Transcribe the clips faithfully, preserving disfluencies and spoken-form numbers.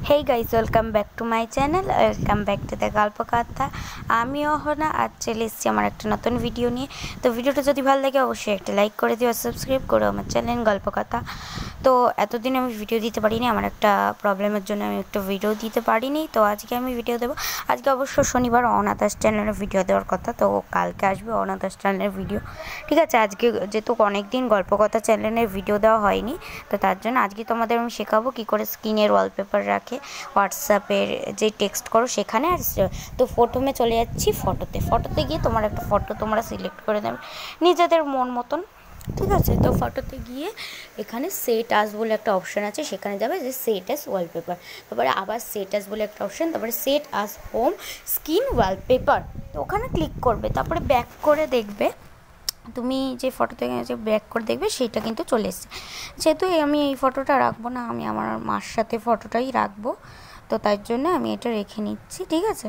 Hey guys, welcome back to my channel. Welcome back to the গল্প কথা। আমি অহনা আজ চলে এসেছি আমার একটা নতুন ভিডিও নিয়ে। তো ভিডিওটা যদি ভালো লাগে অবশ্যই একটা লাইক করে দিও আর সাবস্ক্রাইব করো আমার চ্যানেল গল্প কথা। তো এতদিন আমি ভিডিও দিতে পারিনি, আমার একটা প্রবলেমের জন্য আমি একটা ভিডিও দিতে পারিনি। তো আজকে আমি ভিডিও দেবো। আজকে অবশ্য শনিবার অনাদাস চ্যানেলে ভিডিও দেওয়ার কথা, তো কালকে আসবে অনাদাস চ্যানেলের ভিডিও। ঠিক আছে, আজকে যেহেতু অনেক দিন গল্প কথা চ্যানেলের ভিডিও দেওয়া হয়নি, তো তার জন্য আজকে তোমাদের আমি শেখাবো কী করে স্ক্রিনের ওয়ালপেপার রাখে হোয়াটসঅ্যাপের যে টেক্সট করো সেখানে। আর তো ফটোমে চলে যাচ্ছি, ফটোতে ফটোতে গিয়ে তোমার একটা ফটো তোমরা সিলেক্ট করে দেবে নিজেদের মন মতন। ঠিক আছে, তো ফটোতে গিয়ে এখানে সেট আস বলে একটা অপশান আছে, সেখানে যাবে যে সেট আস ওয়ালপেপার, তারপরে আবার সেট আস বলে একটা অপশান, তারপরে set as home screen wallpaper, তো ওখানে ক্লিক করবে। তারপরে ব্যাক করে দেখবে তুমি যে ফটোতে যে ব্যাক করে দেখবে সেইটা কিন্তু চলে এসছে। যেহেতু আমি এই ফটোটা রাখবো না, আমি আমার মার সাথে ফটোটাই রাখবো, তো তার জন্য আমি এটা রেখে নিচ্ছি। ঠিক আছে,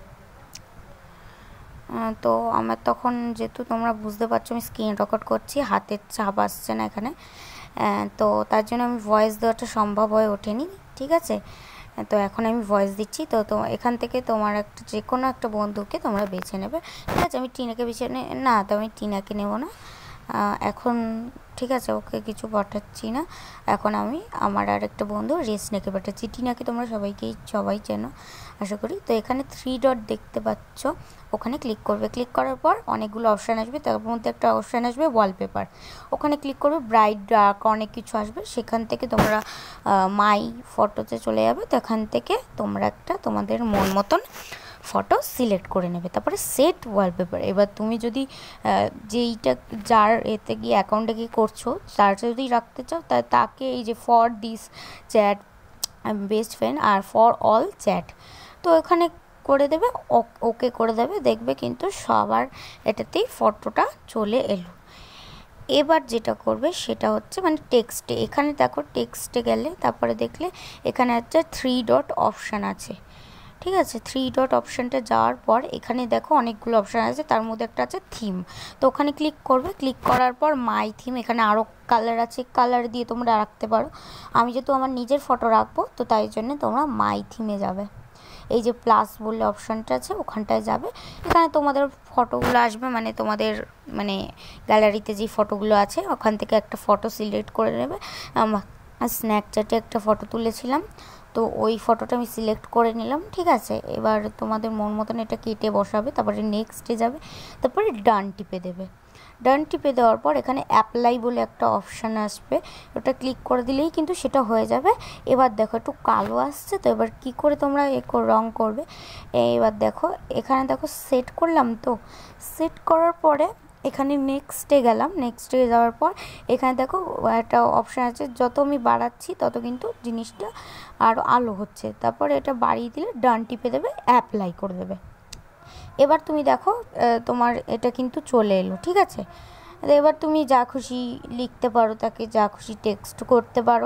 তো আমার তখন যেহেতু তোমরা বুঝতে পারছো আমি স্ক্রিন রেকর্ড করছি, হাতের চাপ আসছে না এখানে, তো তার জন্য আমি ভয়েস দেওয়াটা সম্ভব হয়ে ওঠেনি। ঠিক আছে, তো এখন আমি ভয়েস দিচ্ছি। তো তো এখান থেকে তোমার একটা যে কোনো একটা বন্ধুকে তোমরা বেছে নেবে। ঠিক আছে, আমি টিনাকে বেছে নে না তো আমি টিনাকে নেব না এখন। ঠিক আছে, ওকে কিছু পাঠাচ্ছি না এখন। আমি আমার আর একটা বন্ধু রেসনাকে পাঠাচ্ছি। টিনাকে তোমরা সবাইকেই সবাই চেনো আশা করি। তো এখানে থ্রি ডট দেখতে পাচ্ছ, ওখানে ক্লিক করবে। ক্লিক করার পর অনেকগুলো অপশান আসবে, তার মধ্যে একটা অপশান আসবে ওয়ালপেপার, ওখানে ক্লিক করবে। ব্রাইট ডার্ক অনেক কিছু আসবে, সেখান থেকে তোমরা মাই ফটোতে চলে যাবে। তো এখান থেকে তোমরা একটা তোমাদের মন মতন ফটো সিলেক্ট করে নেবে, তারপরে সেট ওয়ালপেপার। এবার তুমি যদি যেইটা যার এতে গিয়ে অ্যাকাউন্টে গিয়ে করছো তার যদি রাখতে চাও, তা তাকে এই যে for this chat best friend আর ফর অল চ্যাট, তো এখানে করে দেবে, ওকে করে দেবে, দেখবে কিন্তু সবার এটাতেই ফটোটা চলে এলো। এবার যেটা করবে সেটা হচ্ছে মানে টেক্সটে, এখানে দেখো টেক্সটে গেলে তারপরে দেখলে এখানে একটা থ্রি ডট অপশান আছে। ঠিক আছে, থ্রি ডট অপশানটা যাওয়ার পর এখানে দেখো অনেকগুলো অপশান আছে, তার মধ্যে একটা আছে থিম, তো ওখানে ক্লিক করবে। ক্লিক করার পর মাই থিম, এখানে আরও কালার আছে, কালার দিয়ে তোমরা রাখতে পারো। আমি যেহেতু আমার নিজের ফটো রাখবো, তো তাই জন্য তোমরা মাই থিমে যাবে। এই যে প্লাস বলে অপশানটা আছে ওখানটায় যাবে, এখানে তোমাদের ফটোগুলো আসবে, মানে তোমাদের মানে গ্যালারিতে যে ফটোগুলো আছে ওখান থেকে একটা ফটো সিলেক্ট করে নেবে। স্ন্যাপচ্যাটে একটা ফটো তুলেছিলাম, তো ওই ফটোটা আমি সিলেক্ট করে নিলাম। ঠিক আছে, এবার তোমাদের মন মতন এটা কেটে বসাবে, তারপরে নেক্সটে যাবে, তারপরে ডান টিপে দেবে। ডান টিপে দেওয়ার পর এখানে অ্যাপ্লাই বলে একটা অপশান আসবে, ওটা ক্লিক করে দিলেই কিন্তু সেটা হয়ে যাবে। এবার দেখো একটু কালো আসছে, তো এবার কী করে তোমরা এ রং করবে। এবার দেখো এখানে দেখো সেট করলাম, তো সেট করার পরে এখানে নেক্সটে গেলাম। নেক্সটে যাওয়ার পর এখানে দেখো একটা অপশান আছে, যত আমি বাড়াচ্ছি তত কিন্তু জিনিসটা আরও আলো হচ্ছে। তারপরে এটা বাড়িয়ে দিলে ডান টিপে দেবে, অ্যাপ্লাই করে দেবে। এবার তুমি দেখো তোমার এটা কিন্তু চলে এলো। ঠিক আছে, এবার তুমি যা খুশি লিখতে পারো, তাকে যা খুশি টেক্সট করতে পারো,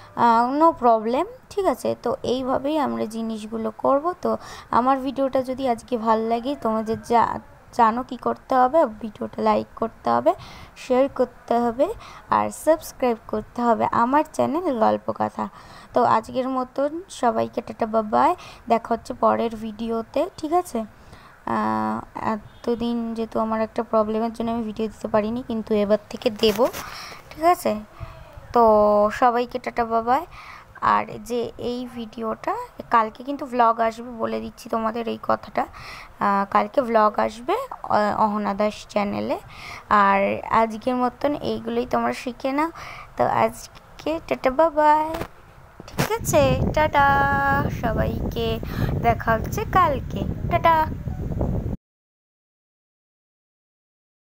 নো প্রবলেম। ঠিক আছে, তো এইভাবেই আমরা জিনিসগুলো করব। তো আমার ভিডিওটা যদি আজকে ভালো লাগে, তোমাদের যা জানো কি করতে হবে, ভিডিওটা লাইক করতে হবে, শেয়ার করতে হবে আর সাবস্ক্রাইব করতে হবে আমার চ্যানেল গল্প কথা। তো আজকের মতন সবাইকে টাটা বাবাই, দেখা হচ্ছে পরের ভিডিওতে। ঠিক আছে, এতদিন যেহেতু আমার একটা প্রবলেমের জন্য আমি ভিডিও দিতে পারিনি, কিন্তু এবার থেকে দেব। ঠিক আছে, তো সবাইকে টাটা বাবাই। আর যে এই ভিডিওটা কালকে কিন্তু ভ্লগ আসবে, বলে দিচ্ছি তোমাদের এই কথাটা, কালকে ভ্লগ আসবে অহনা দাস চ্যানেলে। আর আজকের মতন এইগুলোই তোমরা শিখে নাও। তো আজকে টাটা বাবাই। ঠিক আছে, টাটা সবাইকে, দেখা হচ্ছে কালকে, টাটা।